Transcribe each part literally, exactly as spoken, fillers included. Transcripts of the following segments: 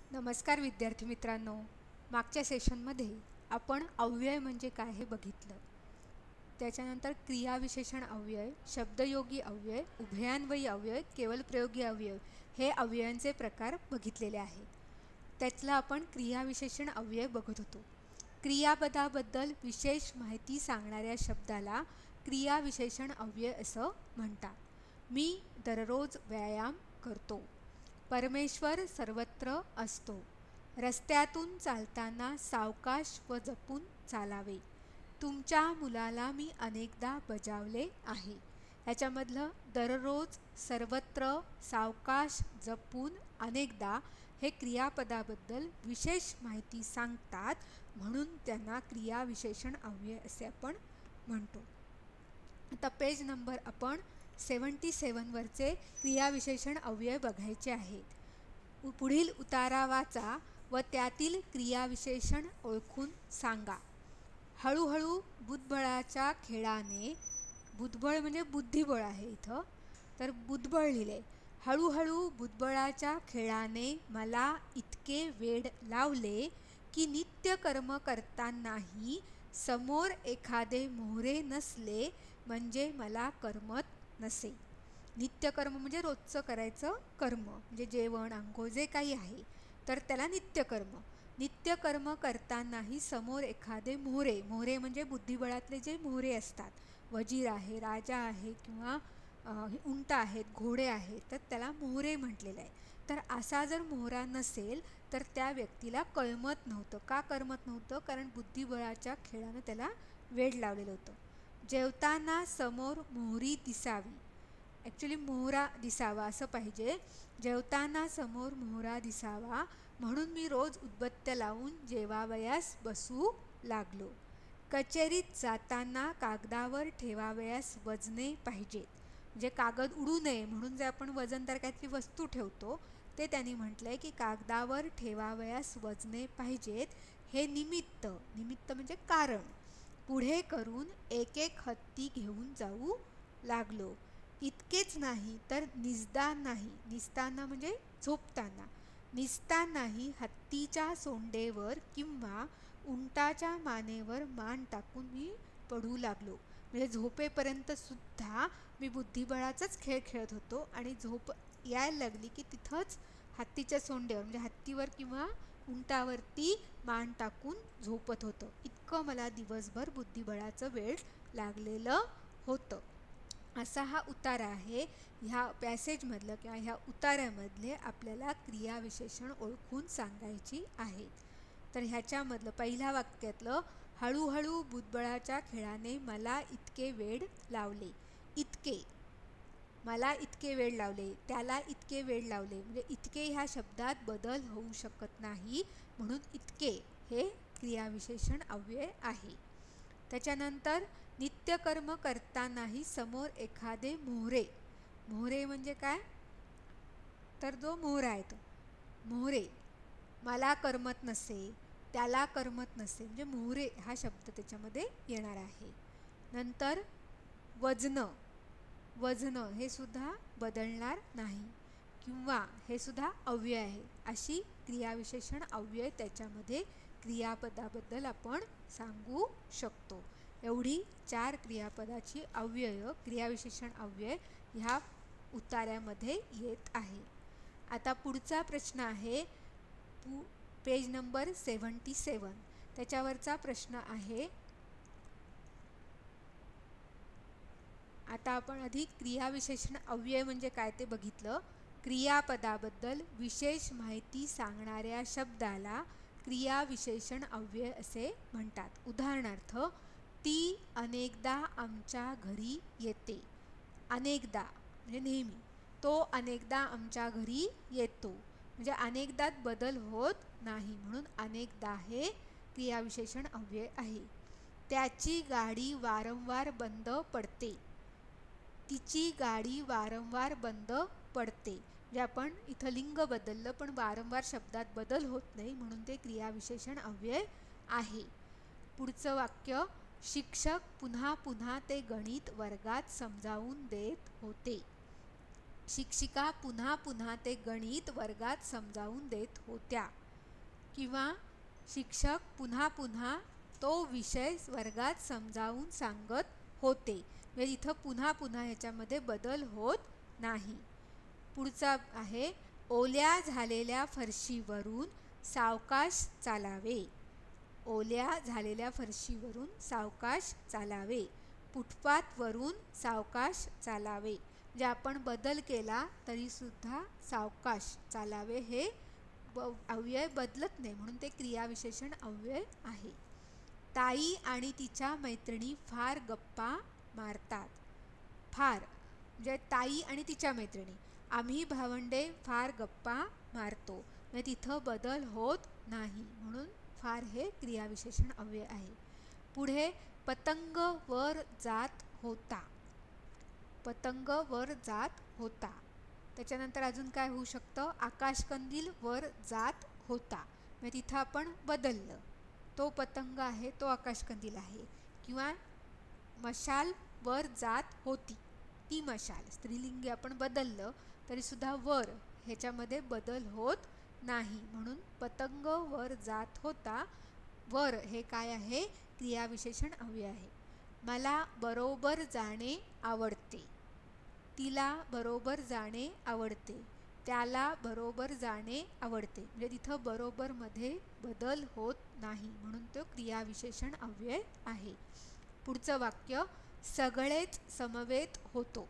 नमस्कार विद्यार्थी मित्रांनो, मागच्या सेशनमध्ये आपण अव्यय म्हणजे काय हे बघितलं. त्याच्यानंतर क्रियाविशेषण अव्यय, शब्दयोगी अव्यय, उभयान्वयी अव्यय, केवल प्रयोगी अव्यय हे अव्ययांचे प्रकार बघितलेले आहेत. त्यातला आपण क्रियाविशेषण अव्यय बघत होतो. क्रियापदाबद्दल विशेष माहिती सांगणाऱ्या शब्दाला क्रियाविशेषण अव्यय असं म्हणतात. मी दररोज व्यायाम करतो. परमेश्वर सर्वत्र असतो. रस्त्यातून चालताना सावकाश व जपून चालावे. तुमच्या मुलाला मी अनेकदा बजावले आहे. याच्यामधलं दररोज, सर्वत्र, सावकाश, जपून, अनेकदा हे क्रियापदाबद्दल विशेष माहिती सांगतात, म्हणून त्यांना क्रियाविशेषण अव्यय असे आपण म्हणतो. आता पेज नंबर आपण सेवन्टी सेवनवरचे क्रियाविशेषण अव्यय बघायचे आहेत. पुढील उतारा वाचा व त्यातील क्रियाविशेषण ओळखून सांगा. हळूहळू बुद्धबळाच्या खेळाने, बुद्धबळ म्हणजे बुद्धिबळ आहे इथं, तर बुद्धबळ लिहिले. हळूहळू बुद्धबळाच्या खेळाने मला इतके वेड लावले की नित्यकर्म करतानाही समोर एखादे मोहरे नसले म्हणजे मला करमत नसे. नित्यकर्म म्हणजे रोजचं करायचं कर्म, म्हणजे जेवण, अंघोळ जे काही आहे तर त्याला नित्यकर्म. नित्यकर्म करतानाही समोर एखादे मोहरे, मोहरे म्हणजे बुद्धिबळातले जे मोहरे असतात, वजीर आहे, राजा आहे किंवा उंट आहेत, घोडे आहेत, तर त्याला मोहरे म्हटलेलं आहे. तर असा जर मोहरा नसेल तर त्या व्यक्तीला करमत नव्हतं. का करमत नव्हतं? कारण बुद्धिबळाच्या खेळानं त्याला वेड लावलेलं होतं. जेवताना समोर मोहरी दिसावी, ॲक्च्युली मोहरा दिसावा असं पाहिजे. जेवताना समोर मोहरा दिसावा म्हणून मी रोज उदबत्त्या लावून जेवावयास बसू लागलो. कचेरीत जाताना कागदावर ठेवावयास वजने पाहिजेत, म्हणजे कागद उडू नये म्हणून जे आपण वजनदार काहीतरी वस्तू ठेवतो ते त्यांनी म्हटलंय की कागदावर ठेवावयास वजने पाहिजेत. हे निमित्त, निमित्त म्हणजे कारण, पुढे करून एक एक हत्ती घेऊन जाऊ लागलो. इतकेच नाही तर निजतानाही, निजताना म्हणजे झोपताना, निजतानाही हत्तीच्या सोंडेवर किंवा उंटाच्या मानेवर मान टाकून मी पडू लागलो. म्हणजे झोपेपर्यंत सुद्धा मी बुद्धिबळाचाच खेळ खेळत होतो आणि झोप यायला लागली की तिथंच हत्तीच्या सोंडेवर म्हणजे हत्तीवर किंवा उंटावरती मान टाकून झोपत होतं. इतकं मला दिवसभर बुद्धिबळाचं वेळ लागलेलं होतं. असा हा उतारा आहे. ह्या पॅसेजमधलं किंवा ह्या उतार्यामधले आपल्याला क्रियाविशेषण ओळखून सांगायची आहेत. तर ह्याच्यामधलं पहिल्या वाक्यातलं हळूहळू बुद्धबळाच्या खेळाने मला इतके वेड लावले. इतके, मला इतके वेड लावले, त्याला इतके वेड लावले, म्हणजे इतके ह्या शब्दात बदल होऊ शकत नाही म्हणून इतके हे क्रियाविशेषण अव्यय आहे. त्याच्यानंतर नित्यकर्म करतानाही समोर एखादे मोहरे, मोहरे म्हणजे काय तर जो मोहरा आहे तो मोहरे, मला करमत नसे, त्याला करमत नसे, म्हणजे मोहरे हा शब्द त्याच्यामध्ये येणार आहे. नंतर वजनं, वजनं हे सुद्धा बदलणार नाही किंवा हे सुद्धा अव्यय आहे. अशी क्रियाविशेषण अव्यय त्याच्यामध्ये क्रियापदाबद्दल आपण सांगू शकतो. एवढी चार क्रियापदाची अव्यय, क्रियाविशेषण अव्यय ह्या उतार्यामध्ये येत आहे. आता पुढचा प्रश्न आहे पु पेज नंबर सेवन्टी सेवन. त्याच्यावरचा प्रश्न आहे, आता आपण आधी क्रियाविशेषण अव्यय म्हणजे काय ते बघितलं. क्रियापदाबद्दल विशेष माहिती सांगणाऱ्या शब्दाला क्रियाविशेषण अव्यय असे म्हणतात. उदाहरणार्थ, ती अनेकदा आमच्या घरी येते. अनेकदा म्हणजे नेहमी, तो अनेकदा आमच्या घरी येतो, म्हणजे अनेकदात बदल होत नाही म्हणून अनेकदा हे क्रियाविशेषण अव्यय आहे. त्याची गाडी वारंवार बंद पडते. तिची गाडी वारंवार बंद पडते, म्हणजे आपण इथं लिंग बदललं पण वारंवार शब्दात बदल होत नाही म्हणून ते क्रियाविशेषण अव्यय आहे. पुढचं वाक्य, शिक्षक पुन्हा पुन्हा ते गणित वर्गात समजावून देत होते. शिक्षिका पुन्हा पुन्हा ते गणित वर्गात समजावून देत होत्या. किंवा शिक्षक पुन्हा पुन्हा तो विषय वर्गात समजावून सांगत होते. म्हणजे इथं पुन्हा पुन्हा ह्याच्यामध्ये बदल होत नाही. पुढचा आहे ओल्या झालेल्या फरशीवरून सावकाश चालावे. ओल्या झालेल्या फरशीवरून सावकाश चालावे. फुटपाथवरून सावकाश चालावे. म्हणजे आपण बदल केला तरीसुद्धा सावकाश चालावे हे अव्यय बदलत नाही, म्हणून ते क्रियाविशेषण अव्यय आहे. ताई आणि तिच्या मैत्रिणी फार गप्पा मारतात. फार म्हणजे ताई आणि तिच्या मैत्रिणी. आम्ही भावंडे फार गप्पा मारतो. म्हणजे तिथं बदल होत नाही, म्हणून फार हे क्रियाविशेषण अव्यय आहे. पुढे पतंग वर जात होता. पतंग वर जात होता. त्याच्यानंतर अजून काय होऊ शकतं, आकाशकंदील वर जात होता. म्हणजे तिथं आपण बदललं, तो पतंग आहे तो आकाशकंदील आहे. किंवा मशाल वर जात होती, ती मशाल. स्त्रीलिंगी आपण बदललं तरीसुद्धा वर ह्याच्यामध्ये बदल होत नाही, म्हणून पतंग वर जात होता. वर हे काय आहे, क्रियाविशेषण अव्यय आहे. मला बरोबर जाणे आवडते. तिला बरोबर जाणे आवडते. त्याला बरोबर जाणे आवडते. म्हणजे तिथं बरोबरमध्ये बदल होत नाही, म्हणून तो क्रियाविशेषण अव्यय आहे. पुढचं वाक्य सगळेच समवेत होतो.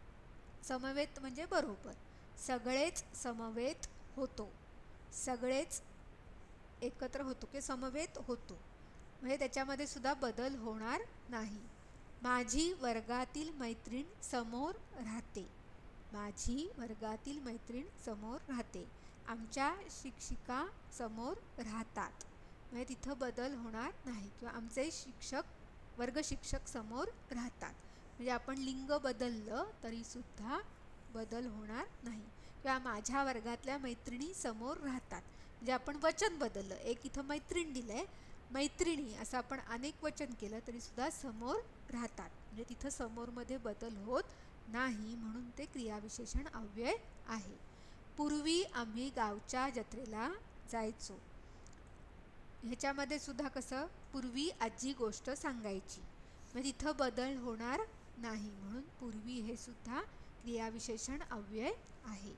समवेत म्हणजे बरोबर. सगळेच समवेत होतो. सगळेच एकत्र होतो की समवेत होतो, म्हणजे त्याच्यामध्ये सुद्धा बदल होणार नाही. माझी वर्गातील मैत्रीण समोर राहते. माझी वर्गातील मैत्रीण समोर राहते. आमच्या शिक्षिका समोर राहतात. म्हणजे तिथं बदल होणार नाही. किंवा आमचे शिक्षक वर्ग शिक्षक समोर राहतात. म्हणजे आपण लिंग बदललं तरीसुद्धा बदल होणार नाही. किंवा माझ्या वर्गातल्या मैत्रिणी समोर राहतात. म्हणजे आपण वचन बदललं, एक इथं मैत्रीण दिलं आहे, मैत्रिणी असं आपण अनेक वचन केलं तरीसुद्धा समोर राहतात. म्हणजे तिथं समोरमध्ये बदल होत नाही, म्हणून ते क्रियाविशेषण अव्यय आहे. पूर्वी आम्ही गावच्या जत्रेला जायचो. ह्याच्यामध्ये सुद्धा कसं, पूर्वी आजी गोष्ट सांगायची. म्हणजे तिथं बदल होणार नाही, म्हणून पूर्वी हे सुद्धा क्रियाविशेषण अव्यय आहे.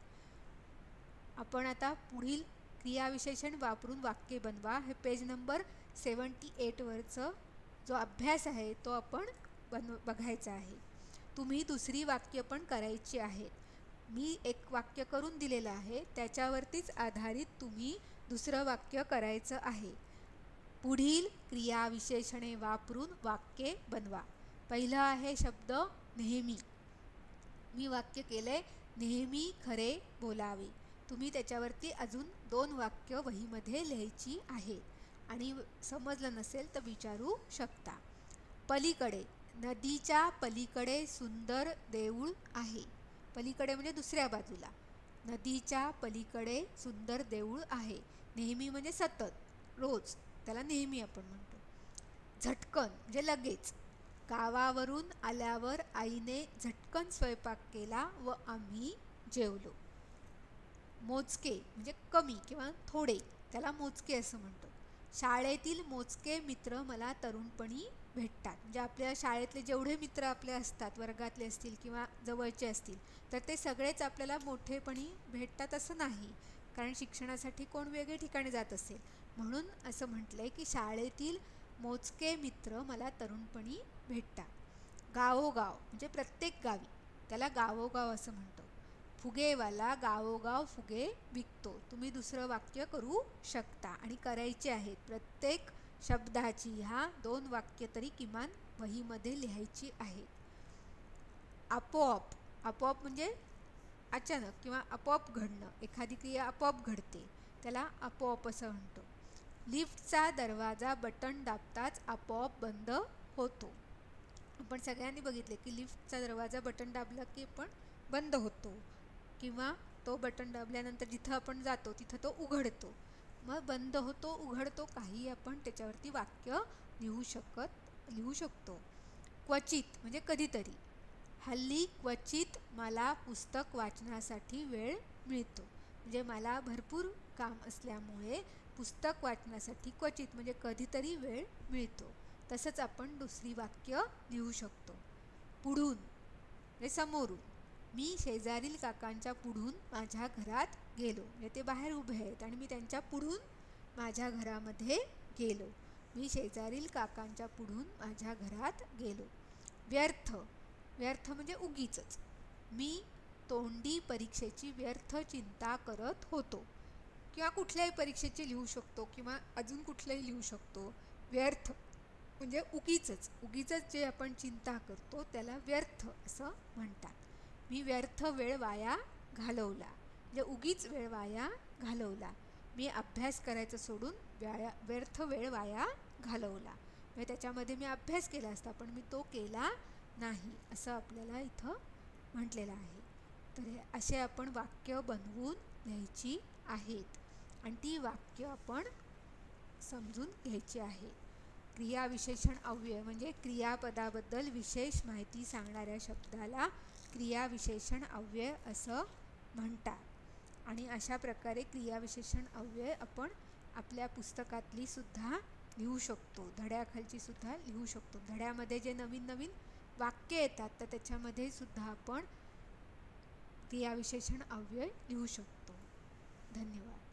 आपण आता पुढील क्रियाविशेषण वापरून वाक्य बनवा हे पेज नंबर सेवन्टी एटवरचं जो अभ्यास आहे तो आपण बन बघायचा आहे. तुम्ही दुसरी वाक्य पण करायची आहेत. मी एक वाक्य करून दिलेलं आहे, त्याच्यावरतीच आधारित तुम्ही दुसरं वाक्य करायचं आहे. पुढील क्रियाविशेषणे वापरून वाक्ये बनवा. पहिलं आहे शब्द नेहमी. मी वाक्य केलंय नेहमी खरे बोलावे. तुम्ही त्याच्यावरती अजून दोन वाक्य वहीमध्ये लिहायची आहे आणि समजलं नसेल तर विचारू शकता. पलीकडे, नदीच्या पलीकडे सुंदर देऊळ आहे. पलीकडे म्हणजे दुसऱ्या बाजूला. नदीच्या पलीकडे सुंदर देऊळ आहे. नेहमी म्हणजे सतत, रोज, त्याला नेहमी आपण म्हणतो. झटकन म्हणजे लगेच. गावावरून आल्यावर आईने झटकन स्वयंपाक केला व आम्ही जेवलो. मोजके म्हणजे कमी किंवा थोडे, त्याला मोजके असं म्हणतो. शाळेतील मोजके मित्र मला तरुणपणी भेटतात. म्हणजे आपल्या शाळेतले जेवढे मित्र आपले असतात, वर्गातले असतील किंवा जवळचे असतील, तर ते सगळेच आपल्याला मोठेपणी भेटतात असं नाही, कारण शिक्षणासाठी कोण वेगळे ठिकाणी जात असेल. म्हणून असं म्हटलं आहे की शाळेतील मोजके मित्र मला तरुणपणी भेटतात. गावोगाव म्हणजे प्रत्येक गावी, त्याला गावोगाव असं म्हणतो. फुगेवाला गावोगाव फुगे विकतो. तुम्ही दुसरं वाक्य करू शकता आणि करायचे आहेत. प्रत्येक शब्दाची ह्या दोन वाक्य तरी किमान वहीमध्ये लिहायची आहेत. आपोआप, आपोआप म्हणजे अचानक किंवा आपोआप घडणं, एखादी क्रिया आपोआप घडते, त्याला आपोआप असं म्हणतो. लिफ्टचा दरवाजा बटन दाबताच आपोआप बंद होतो. आपण सगळ्यांनी बघितले की लिफ्टचा दरवाजा बटन दाबला की पण बंद होतो, किंवा तो बटन दाबल्यानंतर जिथं आपण जातो तिथं तो उघडतो. मग बंद होतो, उघडतो, काही आपण त्याच्यावरती वाक्य लिहू शकत लिहू शकतो. क्वचित म्हणजे कधीतरी. हल्ली क्वचित मला पुस्तक वाचण्यासाठी वेळ मिळतो. म्हणजे मला भरपूर काम असल्यामुळे पुस्तक वाचण्यासाठी क्वचित म्हणजे कधीतरी वेळ मिळतो. तसंच आपण दुसरी वाक्य लिहू शकतो. पुढून म्हणजे समोरून. मी शेजारील काकांच्या पुढून माझ्या घरात गेलो. म्हणजे ते बाहेर उभे आहेत आणि मी त्यांच्या पुढून माझ्या घरामध्ये गेलो. मी शेजारील काकांच्या पुढून माझ्या घरात गेलो. व्यर्थ. व्यर्थ म्हणजे उगीचच. मी तोंडी परीक्षेची व्यर्थ चिंता करत होतो. किंवा कुठल्याही परीक्षेची लिहू शकतो किंवा अजून कुठलंही लिहू शकतो. व्यर्थ म्हणजे उगीचच. उगीचच जे आपण चिंता करतो त्याला व्यर्थ असं म्हणतात. मी व्यर्थ वेळ वाया घालवला म्हणजे उगीच वेळ वाया घालवला. मी अभ्यास करायचं सोडून व्याया व्यर्थ वेळ वाया घालवला म्हणजे त्याच्यामध्ये मी अभ्यास केला असता पण मी तो केला नाही असं आपल्याला इथं म्हटलेलं आहे. तर असे आपण वाक्य बनवून लिहायची आहेत आणि ती वाक्य आपण समजून घ्यायची आहे. क्रियाविशेषण अव्यय म्हणजे क्रियापदाबद्दल विशेष माहिती सांगणाऱ्या शब्दाला क्रियाविशेषण अव्यय असं म्हणतात आणि अशा प्रकारे क्रियाविशेषण अव्यय आपण आपल्या पुस्तकातली सुद्धा लिहू शकतो. धड्याखालची सुद्धा लिहू शकतो. धड्यामध्ये जे नवीन नवीन वाक्य येतात तर त्याच्यामध्ये सुद्धा आपण क्रियाविशेषण अव्यय लिहू शकतो. धन्यवाद.